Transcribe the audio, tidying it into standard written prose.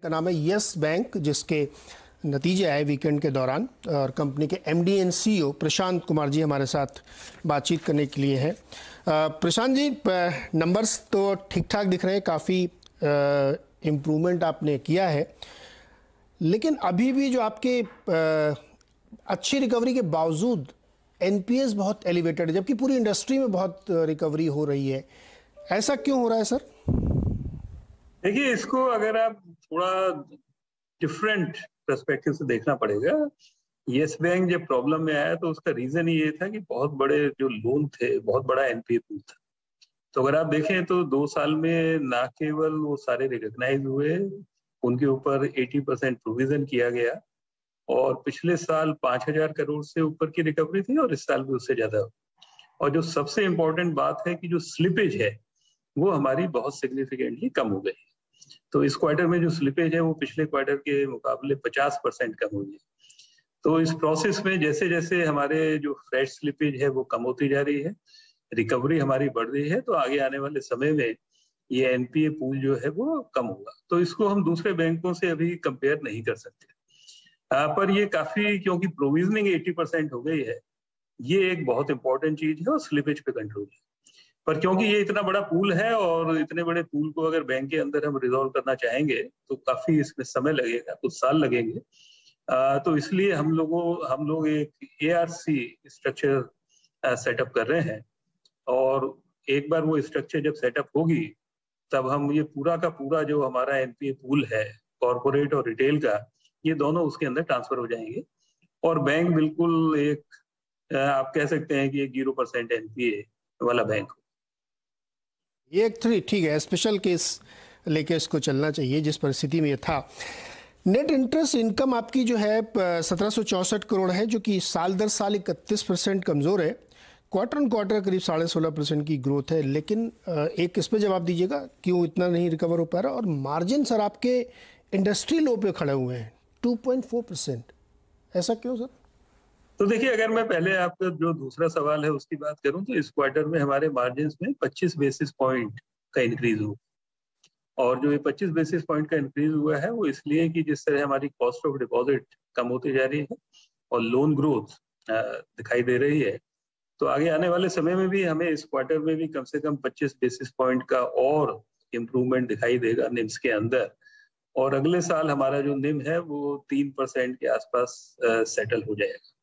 का नाम है यस बैंक, जिसके नतीजे आए वीकेंड के दौरान, और कंपनी के MD and CEO Prashant Kumar ji हमारे साथ बातचीत करने के लिए हैं। प्रशांत जी, नंबर्स तो ठीक ठाक दिख रहे हैं, काफ़ी इम्प्रूवमेंट आपने किया है, लेकिन अभी भी जो आपके अच्छी रिकवरी के बावजूद एनपीएस बहुत एलिवेटेड है, जबकि पूरी इंडस्ट्री में बहुत रिकवरी हो रही है। ऐसा क्यों हो रहा है सर? देखिए, इसको अगर आप थोड़ा डिफरेंट पर्सपेक्टिव से देखना पड़ेगा। यस बैंक जब प्रॉब्लम में आया तो उसका रीजन ये था कि बहुत बड़े जो लोन थे, बहुत बड़ा एनपीए पूल था। तो अगर आप देखें तो 2 साल में ना केवल वो सारे रिकॉग्नाइज हुए, उनके ऊपर 80% प्रोविजन किया गया, और पिछले साल 5,000 करोड़ से ऊपर की रिकवरी थी और इस साल भी उससे ज्यादा। और जो सबसे इम्पोर्टेंट बात है कि जो स्लिपेज है वो हमारी बहुत सिग्निफिकेंटली कम हो गई। तो इस क्वार्टर में जो स्लिपेज है वो पिछले क्वार्टर के मुकाबले 50% कम हुई है। तो इस प्रोसेस में जैसे जैसे हमारे जो फ्रेश स्लिपेज है वो कम होती जा रही है, रिकवरी हमारी बढ़ रही है, तो आगे आने वाले समय में ये एनपीए पूल जो है वो कम होगा। तो इसको हम दूसरे बैंकों से अभी कंपेयर नहीं कर सकते। पर ये काफी, क्योंकि प्रोविजनिंग 80% हो गई है, ये एक बहुत इंपॉर्टेंट चीज है और स्लिपेज पे कंट्रोल है। पर क्योंकि ये इतना बड़ा पूल है और इतने बड़े पूल को अगर बैंक के अंदर हम रिजॉल्व करना चाहेंगे तो काफी इसमें समय लगेगा, कुछ साल लगेंगे। तो इसलिए हम लोग एक एआरसी स्ट्रक्चर सेटअप कर रहे हैं, और एक बार वो स्ट्रक्चर जब सेटअप होगी तब हम ये पूरा का पूरा जो हमारा एनपीए पूल है, कॉर्पोरेट और रिटेल का, ये दोनों उसके अंदर ट्रांसफर हो जाएंगे, और बैंक बिल्कुल एक आप कह सकते हैं कि एक 0% एनपीए वाला बैंक। ये एक ठीक है, स्पेशल केस लेके इसको चलना चाहिए जिस परिस्थिति में ये था। नेट इंटरेस्ट इनकम आपकी जो है 1764 करोड़ है, जो कि साल दर साल 31% कमज़ोर है। क्वार्टर ऑन क्वार्टर करीब 16.5% की ग्रोथ है, लेकिन एक इस पर जवाब दीजिएगा, क्यों इतना नहीं रिकवर हो पा रहा? और मार्जिन सर आपके इंडस्ट्री लो पे खड़े हुए हैं 2.4%, ऐसा क्यों सर? तो देखिए, अगर मैं पहले आपका जो दूसरा सवाल है उसकी बात करूं तो इस क्वार्टर में हमारे मार्जिन्स में 25 बेसिस पॉइंट का इंक्रीज हुआ, और जो ये 25 बेसिस पॉइंट का इंक्रीज हुआ है वो इसलिए कि जिस तरह हमारी कॉस्ट ऑफ डिपॉजिट कम होती जा रही है और लोन ग्रोथ दिखाई दे रही है, तो आगे आने वाले समय में भी हमें इस क्वार्टर में भी कम से कम 25 बेसिस पॉइंट का और इम्प्रूवमेंट दिखाई देगा निम्स के अंदर, और अगले साल हमारा जो निम है वो 3% के आसपास सेटल हो जाएगा।